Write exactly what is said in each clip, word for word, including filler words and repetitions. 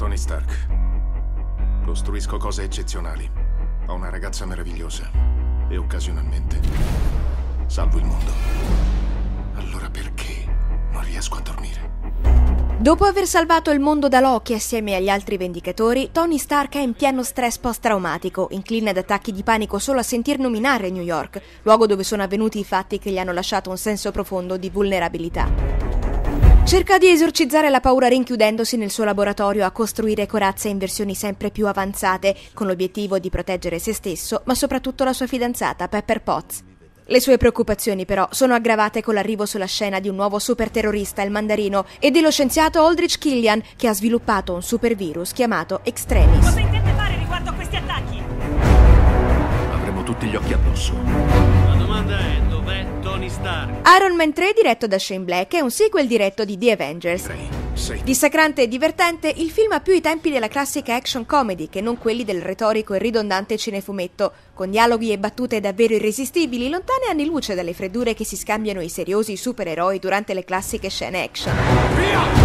Tony Stark. Costruisco cose eccezionali. Ho una ragazza meravigliosa. E occasionalmente salvo il mondo. Allora perché non riesco a dormire? Dopo aver salvato il mondo da Loki assieme agli altri Vendicatori, Tony Stark è in pieno stress post-traumatico, incline ad attacchi di panico solo a sentir nominare New York, luogo dove sono avvenuti i fatti che gli hanno lasciato un senso profondo di vulnerabilità. Cerca di esorcizzare la paura rinchiudendosi nel suo laboratorio a costruire corazze in versioni sempre più avanzate, con l'obiettivo di proteggere se stesso, ma soprattutto la sua fidanzata, Pepper Potts. Le sue preoccupazioni però sono aggravate con l'arrivo sulla scena di un nuovo superterrorista, il Mandarino, e dello scienziato Aldrich Killian, che ha sviluppato un supervirus chiamato Extremis. Cosa intende fare riguardo a questi attacchi? Avremo tutti gli occhi addosso. La domanda è: dov'è Tony Stark? Iron Man tre, diretto da Shane Black, è un sequel diretto di The Avengers. Dissacrante e divertente, il film ha più i tempi della classica action comedy che non quelli del retorico e ridondante cinefumetto, con dialoghi e battute davvero irresistibili, lontane anni luce dalle freddure che si scambiano i seriosi supereroi durante le classiche scene action. Via!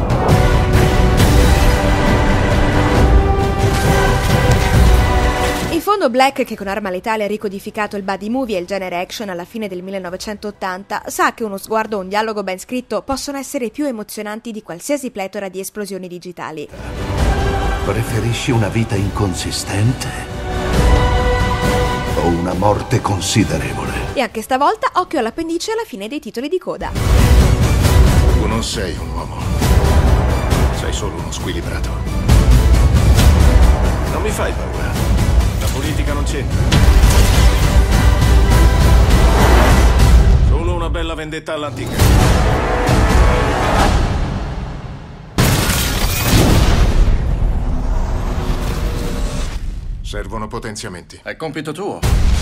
In fondo Black, che con Arma Letale ha ricodificato il buddy movie e il genere action alla fine del millenovecentottanta, sa che uno sguardo o un dialogo ben scritto possono essere più emozionanti di qualsiasi pletora di esplosioni digitali. Preferisci una vita inconsistente o una morte considerevole? E anche stavolta occhio all'appendice alla fine dei titoli di coda. Tu non sei un uomo. Sei solo uno squilibrato. Non mi fai paura. La politica non c'entra. Solo una bella vendetta all'antica. Servono potenziamenti. È compito tuo.